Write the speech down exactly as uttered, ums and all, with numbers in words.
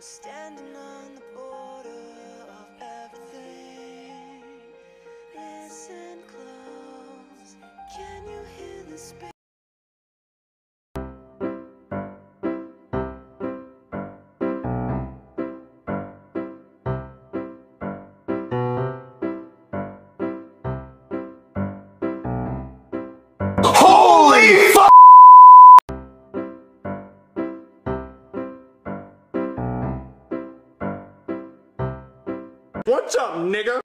standing on the border of everything. Listen close. Can you hear the space? Holy fuck! What's up, nigga?